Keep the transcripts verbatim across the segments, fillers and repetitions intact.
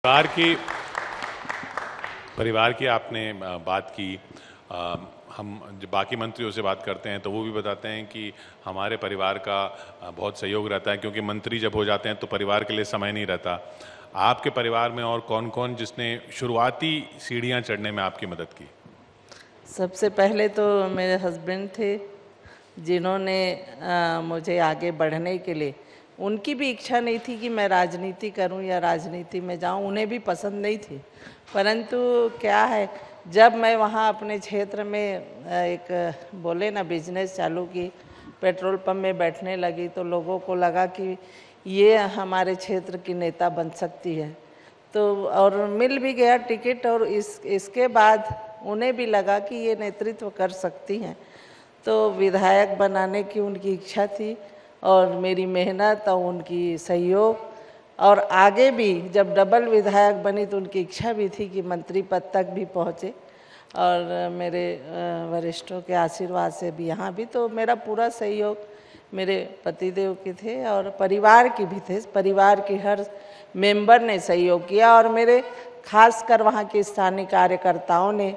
परिवार की परिवार की आपने बात की। आ, हम जब बाकी मंत्रियों से बात करते हैं तो वो भी बताते हैं कि हमारे परिवार का बहुत सहयोग रहता है, क्योंकि मंत्री जब हो जाते हैं तो परिवार के लिए समय नहीं रहता। आपके परिवार में और कौन कौन जिसने शुरुआती सीढ़ियां चढ़ने में आपकी मदद की? सबसे पहले तो मेरे हस्बैंड थे, जिन्होंने आ, मुझे आगे बढ़ने के लिए, उनकी भी इच्छा नहीं थी कि मैं राजनीति करूं या राजनीति में जाऊं, उन्हें भी पसंद नहीं थी। परंतु क्या है, जब मैं वहां अपने क्षेत्र में एक बोले ना बिजनेस चालू की, पेट्रोल पंप में बैठने लगी, तो लोगों को लगा कि ये हमारे क्षेत्र की नेता बन सकती है। तो और मिल भी गया टिकट, और इस इसके बाद उन्हें भी लगा कि ये नेतृत्व कर सकती हैं। तो विधायक बनाने की उनकी इच्छा थी, और मेरी मेहनत और उनकी सहयोग, और आगे भी जब डबल विधायक बनी तो उनकी इच्छा भी थी कि मंत्री पद तक भी पहुँचे, और मेरे वरिष्ठों के आशीर्वाद से भी यहाँ भी तो मेरा पूरा सहयोग मेरे पतिदेव के थे और परिवार की भी थे। परिवार के हर मेंबर ने सहयोग किया, और मेरे खासकर वहाँ के स्थानीय कार्यकर्ताओं ने,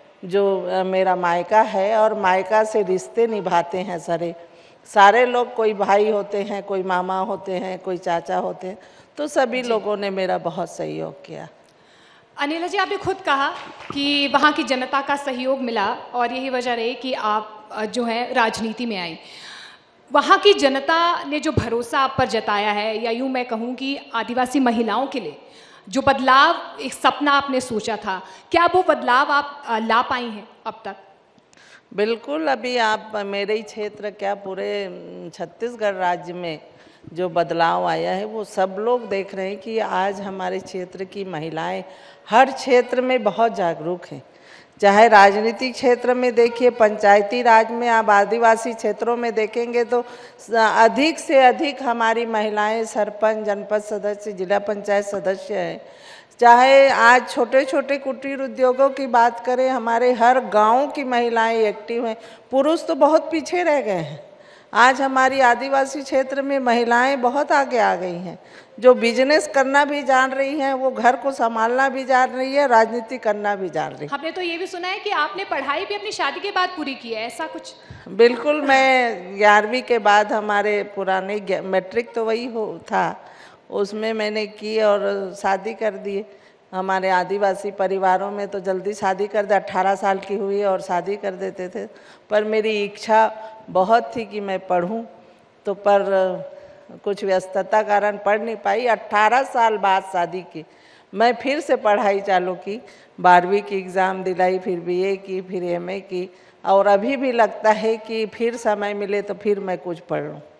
जो मेरा मायका है और मायका से रिश्ते निभाते हैं सारे सारे लोग, कोई भाई होते हैं, कोई मामा होते हैं, कोई चाचा होते हैं, तो सभी लोगों ने मेरा बहुत सहयोग किया। अनिला जी, आपने खुद कहा कि वहाँ की जनता का सहयोग मिला और यही वजह रही कि आप जो है राजनीति में आई। वहाँ की जनता ने जो भरोसा आप पर जताया है, या यूँ मैं कहूँ कि आदिवासी महिलाओं के लिए जो बदलाव, एक सपना आपने सोचा था, क्या वो बदलाव आप ला पाई हैं अब तक? बिल्कुल। अभी आप मेरे ही क्षेत्र, क्या पूरे छत्तीसगढ़ राज्य में जो बदलाव आया है वो सब लोग देख रहे हैं कि आज हमारे क्षेत्र की महिलाएं हर क्षेत्र में बहुत जागरूक हैं। चाहे राजनीतिक क्षेत्र में देखिए, पंचायती राज में, आप आदिवासी क्षेत्रों में देखेंगे तो अधिक से अधिक हमारी महिलाएं सरपंच, जनपद सदस्य, जिला पंचायत सदस्य हैं। चाहे आज छोटे छोटे कुटीर उद्योगों की बात करें, हमारे हर गांव की महिलाएं एक्टिव हैं। पुरुष तो बहुत पीछे रह गए हैं। आज हमारी आदिवासी क्षेत्र में महिलाएं बहुत आगे आ गई हैं, जो बिजनेस करना भी जान रही हैं, वो घर को संभालना भी जान रही है, राजनीति करना भी जान रही है। हमने तो ये भी सुना है कि आपने पढ़ाई भी अपनी शादी के बाद पूरी की है, ऐसा कुछ? बिल्कुल। मैं ग्यारहवीं के बाद, हमारे पुराने मैट्रिक तो वही हो था, उसमें मैंने की और शादी कर दी। हमारे आदिवासी परिवारों में तो जल्दी शादी कर दे, अट्ठारह साल की हुई और शादी कर देते थे। पर मेरी इच्छा बहुत थी कि मैं पढ़ूं, तो पर कुछ व्यस्तता कारण पढ़ नहीं पाई। अट्ठारह साल बाद शादी की, मैं फिर से पढ़ाई चालू की, बारहवीं की एग्ज़ाम दिलाई, फिर बीए की, फिर एमए की, और अभी भी लगता है कि फिर समय मिले तो फिर मैं कुछ पढ़ लूँ।